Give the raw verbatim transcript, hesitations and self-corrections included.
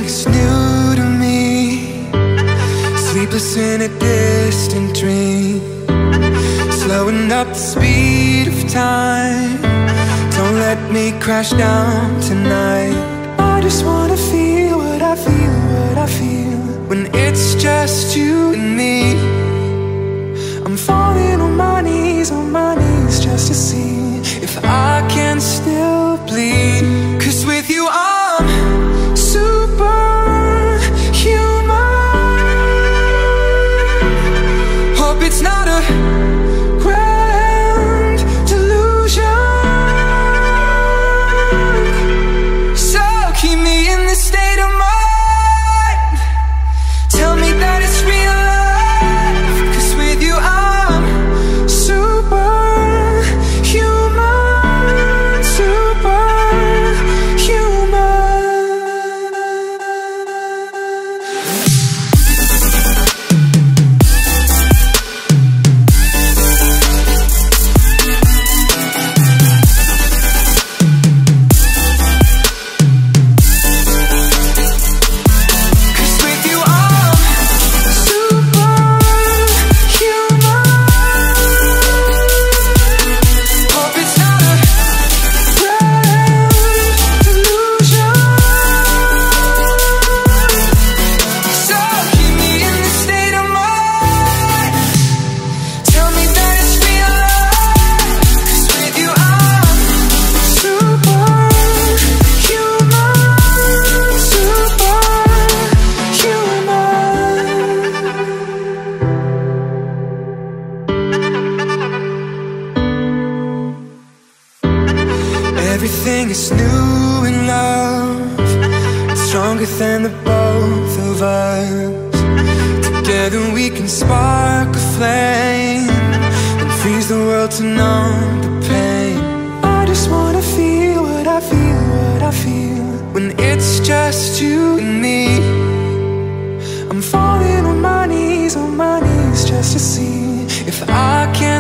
Everything's new to me, sleepless in a distant dream, slowing up the speed of time. Don't let me crash down tonight. I just wanna feel what I feel, what I feel when it's just you and me. I'm falling on my knees, on my knees, just to see if I can still bleed. Cause with you I'm superhuman. Hope it's not a grand delusion. So keep me in this state of mind. Tell me that it's real life. Cause with you I'm superhuman, Everything is new in love. It's stronger than the both of us. Together we can spark a flame and freeze the world to numb the pain. I just wanna feel what I feel, what I feel when it's just you and me. I'm falling on my knees, on my knees, just to see if I can